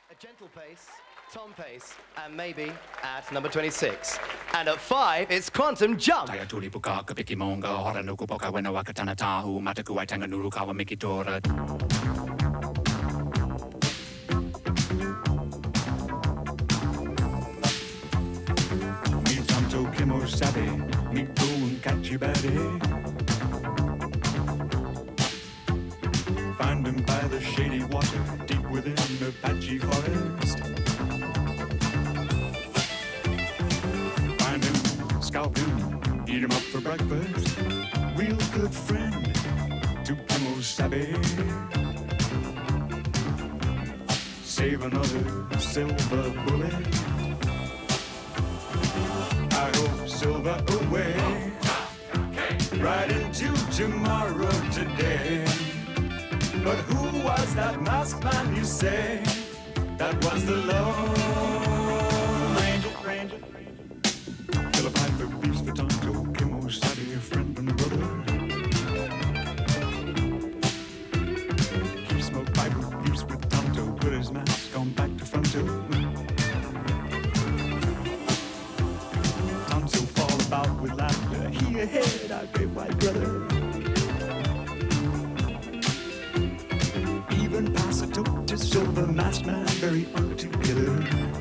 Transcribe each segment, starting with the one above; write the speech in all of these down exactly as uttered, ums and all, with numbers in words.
A gentle pace, tom pace, and maybe at number twenty-six. And at five, it's Quantum Jump. Find him by the shady water, deep within the patchy forest. Find him, scalp him, eat him up for breakfast. Real good friend to Kimosabe. Save another silver bullet. I hope silver away, right into tomorrow today. But who was that masked man you say? That was the Lone Ranger, Ranger. Kill a piper, beefs for Tonto, Kimosabe, a friend and brother. He smoked piper, beefs with Tonto, put his mask on back to fronto. Tonto fall about with laughter. He ahead, our great white brother. Pass a tote to silver masked man, very altogether.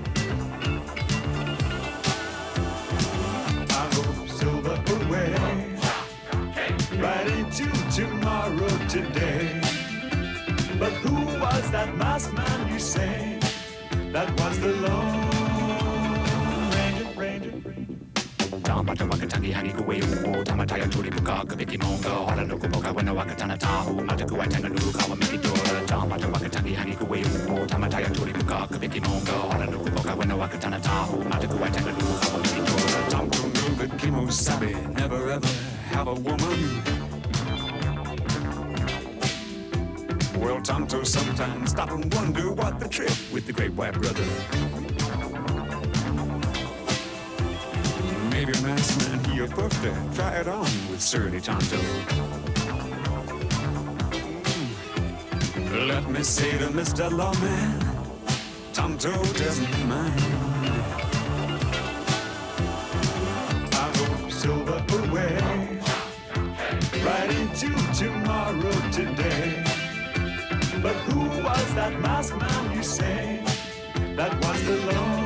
I hope silver away, right into tomorrow today. But who was that masked man you say? That was the Lone Ranger, Ranger, Ranger. Tamata wakatangi hani kuwe uo tamataya turi buka kabiki monga hora no kupoka wena wakatana tahu mataku waitanga nuru kawa mikidora tamata wakatangi hani kuwe uo tamataya turi buka kabiki monga hora no kupoka wena wakatana tahu mataku waitanga nuru kawa mikidora Tonto knew that Kimosabe never ever have a woman. Well, Tonto sometimes stop and wonder what the trip with the great white brother. Maybe a masked man, he a birthday. Try it on with surly Tonto. Mm. Let me say to Mister Lawman, Tonto doesn't mind. I hope silver away, right into tomorrow today. But who was that masked man you say? That was the Lord.